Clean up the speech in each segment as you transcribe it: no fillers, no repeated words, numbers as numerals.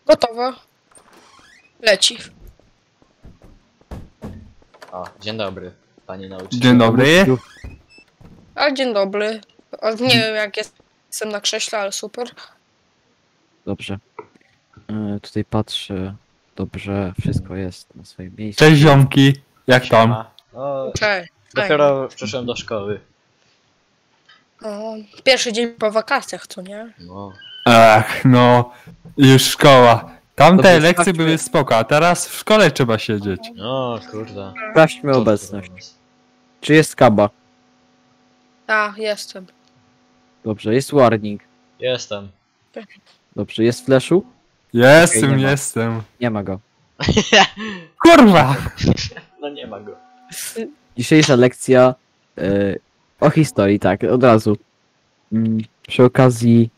Gotowe. Leci. O, dzień dobry, panie nauczyciel. Dzień dobry. A dzień dobry. A nie wiem jak jestem na krześle, ale super. Dobrze. Tutaj patrzę. Dobrze, wszystko jest na swoim miejscu. Cześć ziomki, jak tam? Siema. O, Cześć. dopiero przyszedłem do szkoły. No, pierwszy dzień po wakacjach, co nie? No. Ach, no, już szkoła. Tamte Dobrze, lekcje sprawdźmy. były spoko, a teraz w szkole trzeba siedzieć. O, kurde. Sprawdźmy obecność. Czy jest kaba? A, jestem. Dobrze, jest warning. Jestem. Dobrze, jest flashu? Jestem, Okej, nie ma. jestem. Nie ma go. Kurwa! No nie ma go. Dzisiejsza lekcja o historii, tak, od razu. Przy okazji...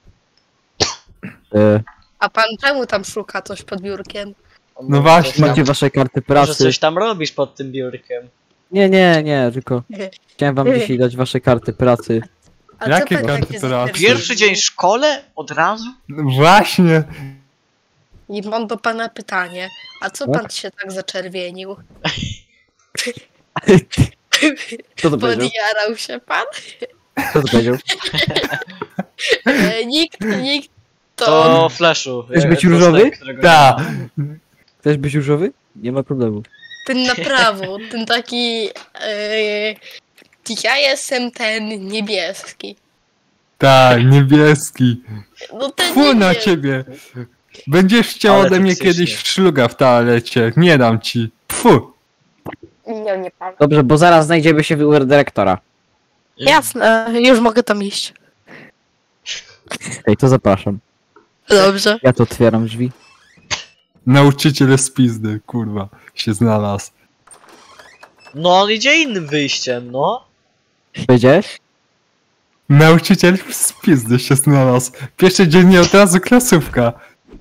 A pan czemu tam szuka coś pod biurkiem? No właśnie. macie wasze karty Może pracy. coś tam robisz pod tym biurkiem. Nie, tylko chciałem wam dzisiaj dać wasze karty pracy. A Jakie pan karty takie pracy? zaczerwienił? Pierwszy dzień w szkole? Od razu? No właśnie. I mam do pana pytanie. A co Tak? pan się tak zaczerwienił? Kto to powiedział? Podjarał się pan? Kto to powiedział? Nikt To flashu. Chcesz być to różowy? stek, którego Ta. nie ma. Chcesz być różowy? Nie ma problemu. ten na prawo, ten taki... ja jestem ten niebieski. Tak, niebieski. No ten Fu na niebieski. ciebie. Będziesz chciał Ale ode mnie toksycznie. kiedyś szluga w toalecie. Nie dam ci. Pfu. Nie pan. Dobrze, bo zaraz znajdziemy się u dyrektora. Jasne, już mogę tam iść. Okej, to zapraszam. Dobrze. Ja to otwieram drzwi. Nauczyciel z pizdy, kurwa, się znalazł. No on idzie innym wyjściem, no. Powiedziałeś? Nauczyciel z pizdy się znalazł. Pierwszy dzień nie od razu klasówka.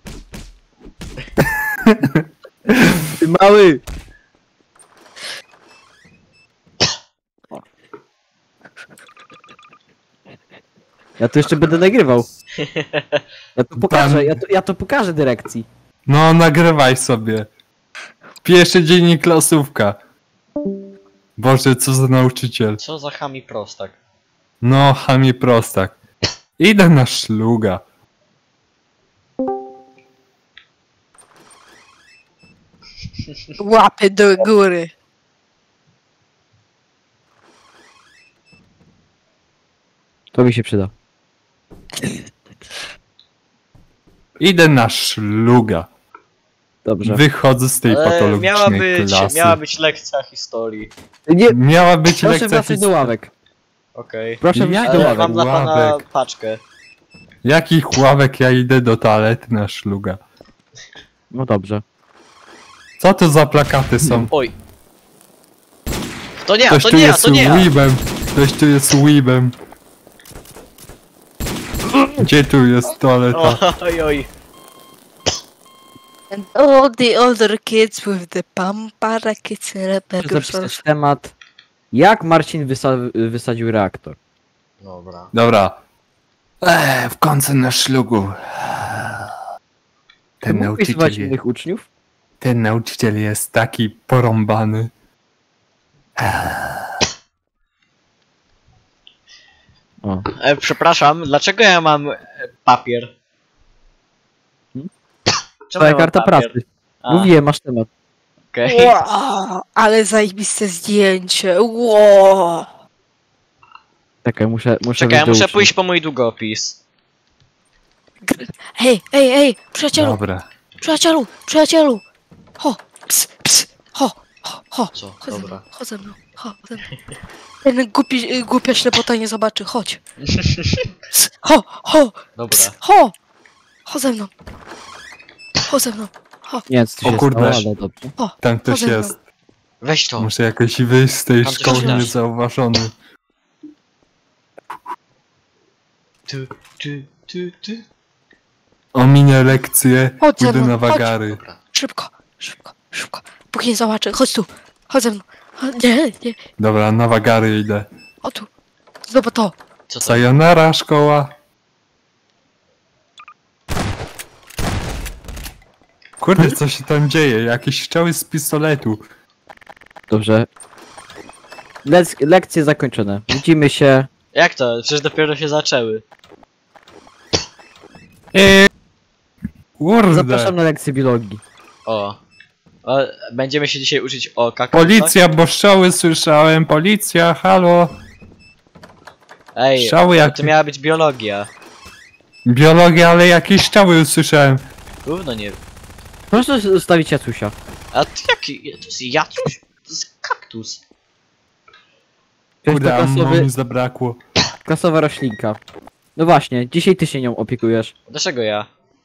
Ty mały! Ja to jeszcze będę nagrywał. Ja to pokażę, ja to pokażę dyrekcji. No, nagrywaj sobie. Pierwszy dzień i klasówka. Boże, co za nauczyciel. Co za chami prostak. No, chamie prostak. Idę na szluga. Łapy do góry. To mi się przyda. Idę na szluga. Dobrze. Wychodzę z tej patologicznej klasy. miała być lekcja historii. Nie, Miała być proszę lekcja wracać do historii. ławek. Okej. Proszę Jak wracać do do Ale ławek. mam dla pana Ławek. paczkę. Jakich ławek ja idę do toalety na szluga? No dobrze. Co to za plakaty są? Oj. To nie ja, Ktoś to tu nie ja, jest to nie ja. weebem. Ktoś tu jest weebem. Gdzie tu jest toaleta? Oj, oj. And all the older kids with the pampara kids Muszę zapisać temat. Jak Marcin wysadził reaktor? Dobra. Dobra. W końcu na szlugu. Czy mógłbyś zwać innych uczniów? Ten nauczyciel jest taki porąbany. O. Przepraszam, dlaczego ja mam papier? Hmm? Czemu ja Twoja mam karta papier? pracy. A, Mówiłem, masz temat. okej. Wow, ale zajebiste zdjęcie. Wow. Czekaj, muszę Czekaj, ja wyjść do muszę uczniów. pójść po mój długopis. Hej, przyjacielu, Dobra. przyjacielu. Ho, ps, ho. Co? Chodź ze mną, Dobra. chodź ze mną. Ten głupia ślepota nie zobaczy, chodź. Ps, ho, Dobra. chodź ze mną. Nie, co O się kurde. stało, ale dobrze. Tam ktoś Chodzę, no. jest. Weź to. Muszę jakoś wyjść z tej Tam coś szkoły widać. niezauważony. Tu. Ominę lekcję, Chodź ze pójdę mną, na chodź. wagary. Dobra. Szybko. Póki nie zobaczy, chodź tu. Chodź ze mną. Nie. Dobra, na wagary idę. O tu. Zobacz to. Co to? Sayonara, szkoła. Kurde, co się tam dzieje? Jakieś strzały z pistoletu. Dobrze. Lekcje zakończone. Widzimy się. Jak to? Przecież dopiero się zaczęły. Kurde. Zapraszam na lekcję biologii. O. Będziemy się dzisiaj uczyć o kaktusach? Policja, bo strzały słyszałem. Policja, halo. Ej, Strzały jak... to miała być biologia. Biologia, ale jakieś strzały usłyszałem. Gówno nie... Proszę zostawić Jacusia. A ty jaki? To jest jacuś? To jest kaktus. To jest Kurde, to ammo mi zabrakło. klasowa roślinka. No właśnie, dzisiaj ty się nią opiekujesz. Dlaczego ja?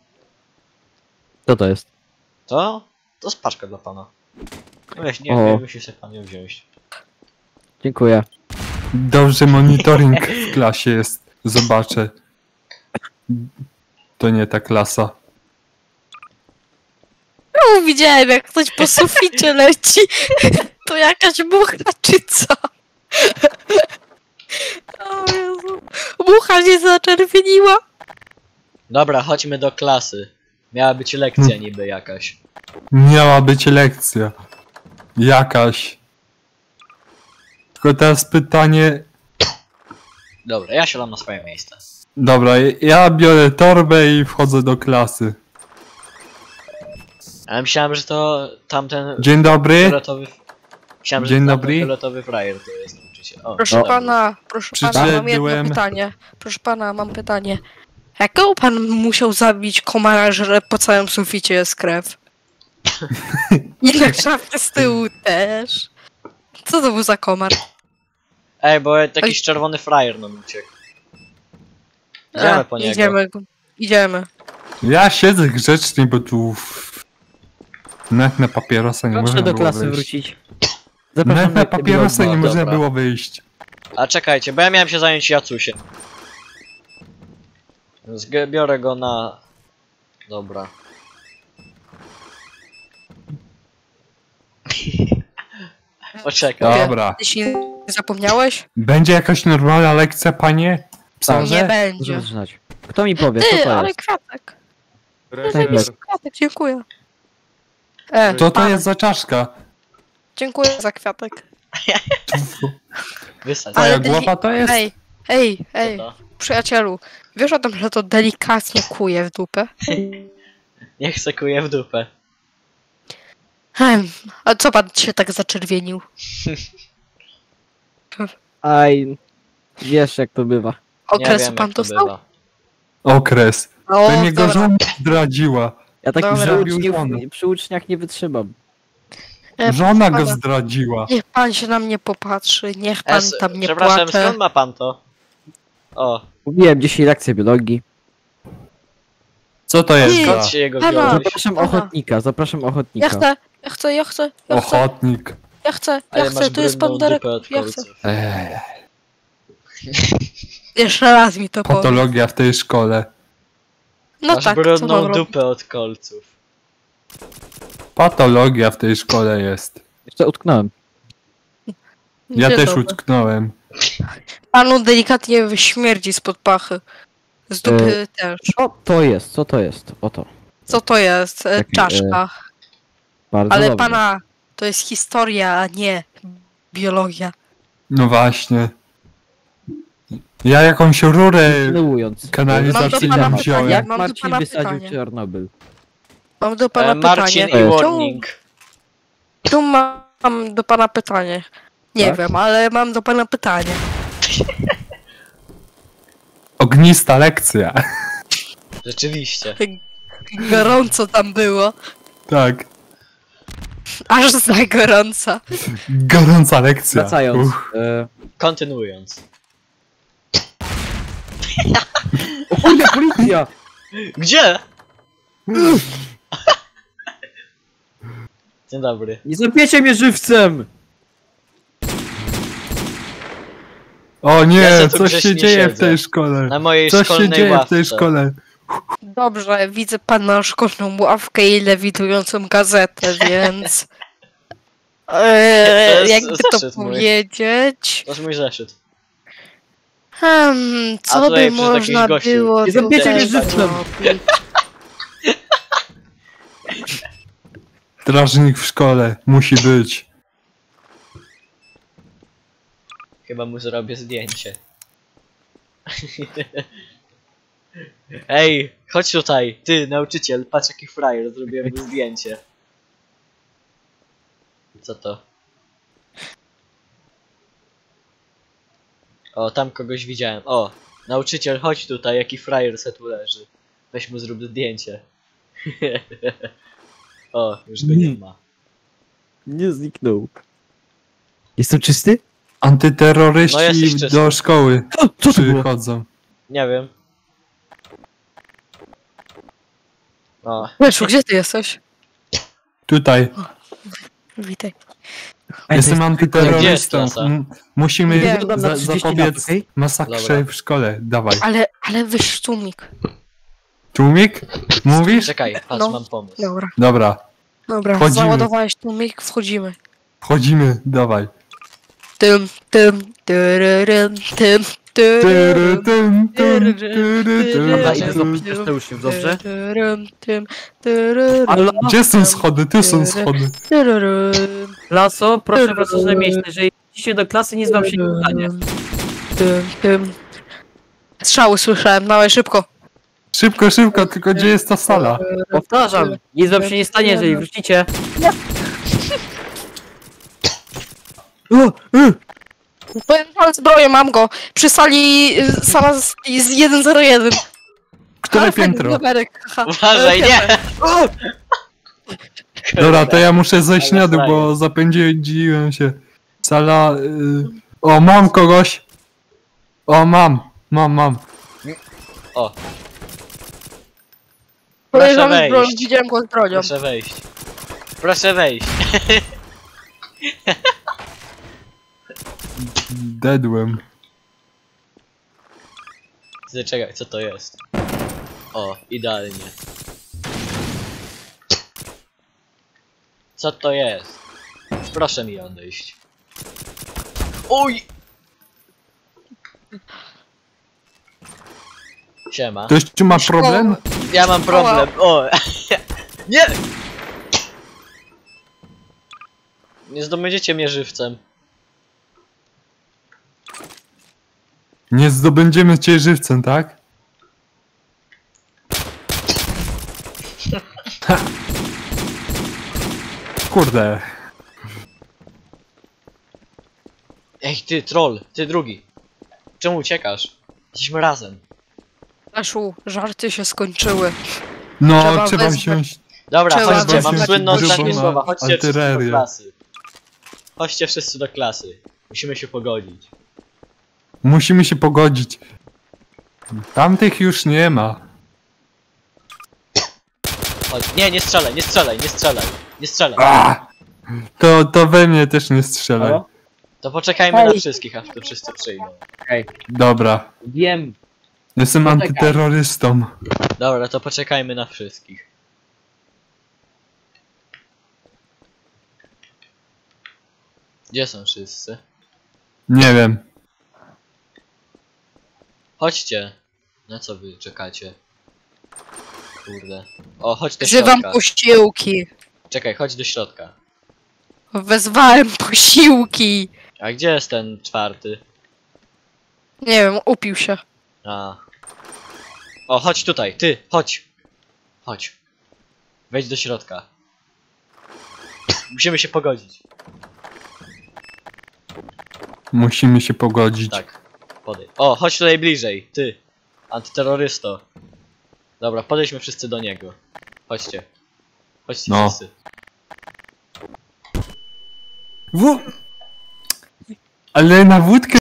Co to jest? To jest paczka dla pana. Weź, nie O. wiem, musi sobie pan ją wziąć. Dziękuję. Dobrze, monitoring w klasie jest. Zobaczę. To nie ta klasa. No, widziałem jak ktoś po suficie leci. To jakaś mucha czy co? O Jezu. Mucha się zaczerwieniła. Dobra, chodźmy do klasy. Miała być lekcja niby jakaś. Miała być lekcja. Jakaś. Tylko teraz pytanie... Dobra, ja siadam na swoje miejsce. Dobra, ja biorę torbę i wchodzę do klasy. Ale myślałem, że to tamten Dzień dobry. fioletowy... Myślałem, że Dzień to tamten dobry. fioletowy frajer to jest nauczyciel. O, Proszę dobra. pana, mam jedno Przyszedłem. pytanie. Proszę pana, mam pytanie. Jakiego pan musiał zabić komara, że po całym suficie jest krew? I na szafce z tyłu też. Co to był za komar? Ej, bo jakiś czerwony frajer nam uciekł. Idziemy po niego. Idziemy. Ja siedzę grzecznie, bo tu... Nawet na papierosa nie Proszę można do było klasy wyjść. wrócić. Nawet na lekcję papierosa biologii. nie można Dobra. było wyjść. A czekajcie, bo ja miałem się zająć Jacusiem. Biorę go na... Dobra. Poczekaj. Dobra. Jeśli zapomniałeś? Będzie jakaś normalna lekcja, panie? Nie Psarze? będzie. Muszę zaczynać. Kto mi powie, co Ty, to ale jest? kwiatek. Snajper. Kwiatek, dziękuję. Co to pan, jest za czaszka? Dziękuję za kwiatek. Wysadź. Twoja deli- głowa to jest? Ej, To. przyjacielu. Wiesz o tym, że to delikatnie kuje w dupę? Nie chcę kuje w dupę. A co pan się tak zaczerwienił? Aj, wiesz jak to bywa. Nie Okres wiem, pan jak to dostał? bywa. Okres. O, To mnie go dobra. żona zdradziła. Ja takich Dobra. przy uczniach nie wytrzymam. Żona go pana. zdradziła. Niech pan się na mnie popatrzy, niech pan tam nie Przepraszam, płacze. skąd ma pan to? O, Mówiłem dzisiaj lekcję biologii. Co to jest Ty, za skąd się jego Pana. wziąłeś? Zapraszam Aha. ochotnika, zapraszam ochotnika. Ja chcę, ochotnik? Ale masz tu jest pan brudną Derek. dupę od Ja chcę. kolców. Jeszcze raz mi to powiedz. Patologia w tej szkole. No Masz tak, co brudną mam robić? dupę od kolców. Patologia w tej szkole jest. Jeszcze utknąłem. Ja Dzień też dobry. utknąłem. Panu delikatnie śmierdzi spod pachy. Z dupy też. Co to jest? Co to jest? Oto. Co to jest? Taki, Czaszka. Bardzo Ale dobrze. pana, to jest historia, a nie biologia. No właśnie. Ja jakąś rurę Kontynuując. kanalizacyjną Mam do pana wziąłem. pytanie. Jak Mam do Marcin pana wysadził pytanie. Czarnobyl? Mam do pana Marcin pytanie. i Czemu- Warning. Tu mam do pana pytanie. Nie Tak? wiem, ale mam do pana pytanie. Ognista lekcja. Rzeczywiście. Gorąco tam było. Tak. Aż za gorąco. Gorąca lekcja. Wracając. Kontynuując. O kurde, policja! Gdzie? Dzień dobry. Nie zapiecie mnie żywcem! O Ja nie, se tu coś się grzecznie dzieje w siedzę. tej szkole. Na mojej Coś się szkolnej dzieje ławce. w tej szkole. Dobrze, widzę pana szkolną ławkę i lewitującą gazetę, więc... To jest jakby to zeszyt mój. powiedzieć... To jest mój zeszyt. Hmm, A co tutaj by przyszedł jakiś można gościu. było Nie zapiecie tutaj mnie żywcem. zrobić? Strażnik w szkole, musi być. Chyba mu zrobię zdjęcie. Ej, chodź tutaj, ty nauczyciel, patrz jaki frajer, zrobiłem mu zdjęcie. Co to? O, tam kogoś widziałem. O, nauczyciel, chodź tutaj, jaki frajer se tu leży. Weź mu zrób zdjęcie. O, już go nie ma. Nie zniknął. Jestem czysty? No, Antyterroryści jesteś czysty. do szkoły Co to było? przychodzą. Nie wiem. O, Wiesz, gdzie ty jesteś? Tutaj. Witaj. Jestem Gdzie jest antyterrorystą. klasa? Musimy Nie, dodam na 30 zapobiec lat, okej? masakrze Dobra. w szkole. Dawaj. Ale wyż tłumik. Tłumik? Mówisz? czekaj, patrz, No. mam pomysł. Dobra. Dobra, Dobra, załadowałeś tłumik, wchodzimy. wchodzimy, dawaj. Tym, tyryrym, tym, Tyry, tyryrym, tym, tym, tyry, tym, Dobra, Tym, idę tym. zobaczyć te uczniów, dobrze? tyryrym, tym, tyryrym, Halo? Gdzie są schody? Tu są schody. tyryrym, Klaso, proszę wracać na miejsce. Jeżeli idziecie do klasy, nic wam się nie stanie. tym. Strzały słyszałem, dawaj szybko. Szybko, szybko, tylko gdzie jest ta sala? Powtarzam, nic wam się nie stanie, jeżeli wrócicie. Pojechałem zbroję, mam go. Przy sali sala z 101. Które piętro? Numerek, haha. Uważaj, nie! Dobra, to ja muszę zejść na dół, bo zapędziłem się. Sala... O, mam kogoś! O, mam. O, Podejrzewam wejść. zbroję, widziałem go z bronią. proszę wejść. Proszę wejść. Dedłem. Czekaj, co to jest? O, idealnie. Co to jest? Proszę mi odejść. Uj! Siema. Ktoś tu ma problem? Ja mam problem. O! Nie! Nie zdobędziecie mnie żywcem. Nie zdobędziemy cię żywcem, tak? Ha. Kurde. Ej, ty troll, ty drugi. Czemu uciekasz? Jesteśmy razem. Leszu, żarty się skończyły. No, Trzeba trzeba wezwać- wziąć... Dobra, Trzeba chodźcie, mam wezwać słynne grubą ostatnie słowa. Chodźcie wszyscy do artylerię. klasy. Chodźcie wszyscy do klasy. Musimy się pogodzić. Musimy się pogodzić. Tamtych już nie ma. Chodź. Nie, nie strzelaj, nie strzelaj, nie strzelaj. Nie strzelaj. A! To we mnie też nie strzelaj. Halo? To poczekajmy na wszystkich, aż tu wszyscy przyjdą. Dobra. Wiem. Jestem Poczekaj. antyterrorystą. Dobra, to poczekajmy na wszystkich. Gdzie są wszyscy? Nie wiem. Chodźcie. Na co wy czekacie? Kurde. O, chodź do Wzywam środka. posiłki. Czekaj, chodź do środka. Wezwałem posiłki. A gdzie jest ten czwarty? Nie wiem, upił się. A. O, chodź tutaj, ty, chodź. Chodź. Wejdź do środka. Musimy się pogodzić. Musimy się pogodzić. Tak. Podejdź. O, chodź tutaj bliżej, ty. Antyterrorysto. Dobra, podejdźmy wszyscy do niego. Chodźcie. Chodźcie No. wszyscy. Ale na wódkę